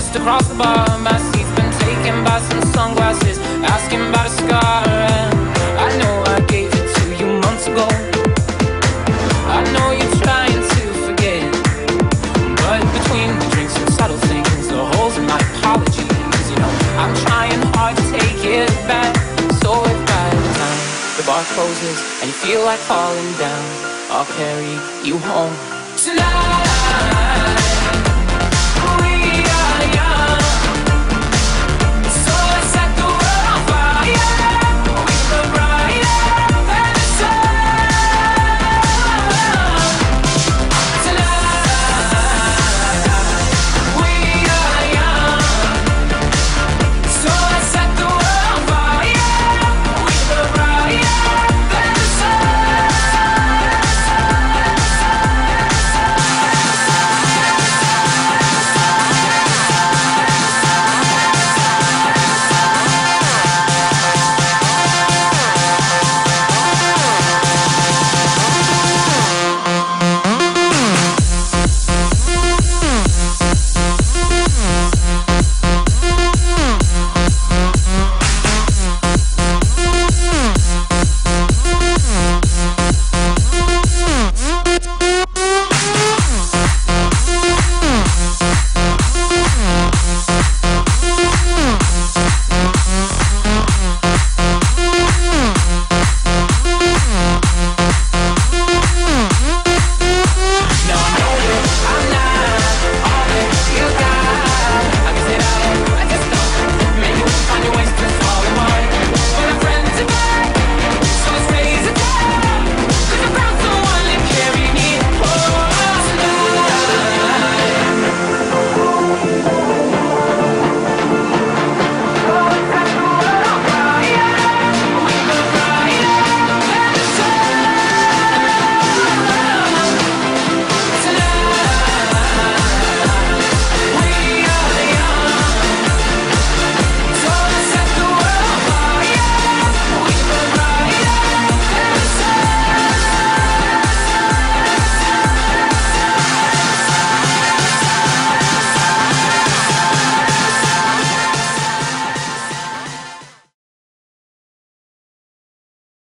just across the bar. My seat's been taken by some sunglasses, asking about a scar. And I know I gave it to you months ago. I know you're trying to forget, but between the drinks and subtle things, the holes in my apologies, you know, I'm trying hard to take it back. So if by the time the bar closes and you feel like falling down, I'll carry you home tonight.